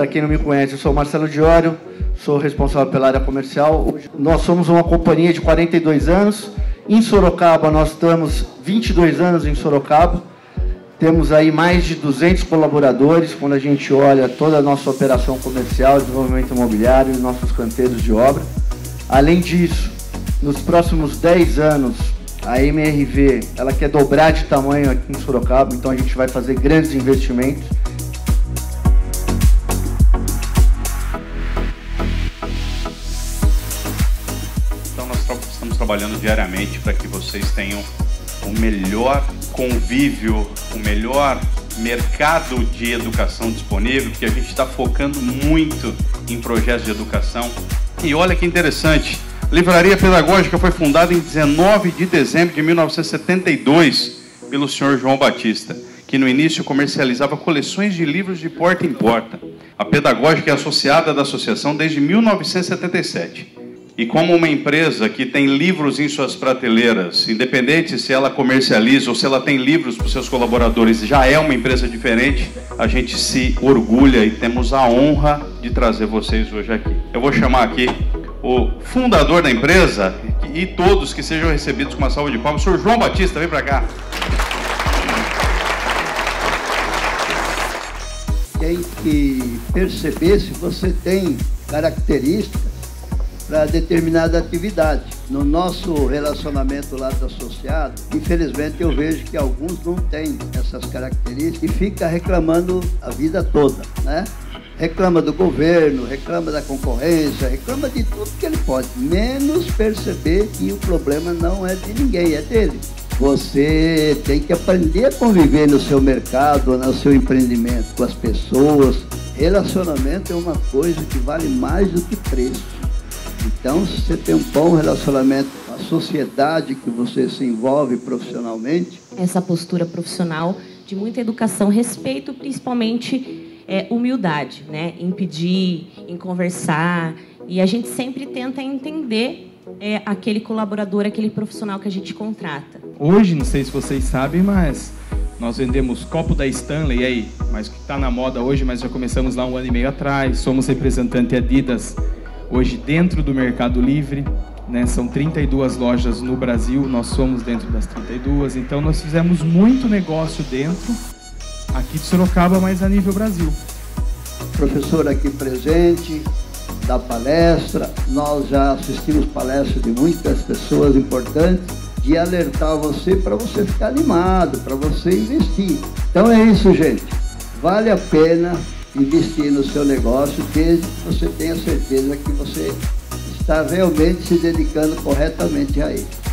para quem não me conhece, eu sou o Marcelo Diório, sou responsável pela área comercial. Nós somos uma companhia de 42 anos. Em Sorocaba, nós estamos 22 anos em Sorocaba. Temos aí mais de 200 colaboradores, quando a gente olha toda a nossa operação comercial, desenvolvimento imobiliário e nossos canteiros de obra. Além disso, nos próximos 10 anos, a MRV ela quer dobrar de tamanho aqui em Sorocaba, então a gente vai fazer grandes investimentos. Então nós estamos trabalhando diariamente para que vocês tenham o melhor convívio, o melhor mercado de educação disponível, porque a gente está focando muito em projetos de educação. E olha que interessante, a Livraria Pedagógica foi fundada em 19 de dezembro de 1972 pelo senhor João Batista, que no início comercializava coleções de livros de porta em porta. A Pedagógica é associada da associação desde 1977. E como uma empresa que tem livros em suas prateleiras, independente se ela comercializa ou se ela tem livros para os seus colaboradores, já é uma empresa diferente, a gente se orgulha e temos a honra de trazer vocês hoje aqui. Eu vou chamar aqui o fundador da empresa e todos que sejam recebidos com uma salva de palmas. O senhor João Batista, vem para cá. Tem que perceber se você tem características para determinada atividade. No nosso relacionamento lá do associado, infelizmente eu vejo que alguns não têm essas características e fica reclamando a vida toda, né? Reclama do governo, reclama da concorrência, reclama de tudo que ele pode, menos perceber que o problema não é de ninguém, é dele. Você tem que aprender a conviver no seu mercado, no seu empreendimento, com as pessoas. Relacionamento é uma coisa que vale mais do que preço. Então, se você tem um bom relacionamento com a sociedade que você se envolve profissionalmente... Essa postura profissional de muita educação, respeito, principalmente humildade, né? Em pedir, em conversar. E a gente sempre tenta entender aquele colaborador, aquele profissional que a gente contrata. Hoje, não sei se vocês sabem, mas nós vendemos copo da Stanley aí, mas que está na moda hoje, mas já começamos lá 1 ano e meio atrás. Somos representante Adidas hoje dentro do Mercado Livre, né? São 32 lojas no Brasil, nós somos dentro das 32, então nós fizemos muito negócio dentro, aqui de Sorocaba, mas a nível Brasil. Professor aqui presente, da palestra, nós já assistimos palestras de muitas pessoas importantes, de alertar você para você ficar animado, para você investir. Então é isso, gente, vale a pena investir no seu negócio, desde que você tenha certeza que você está realmente se dedicando corretamente a ele.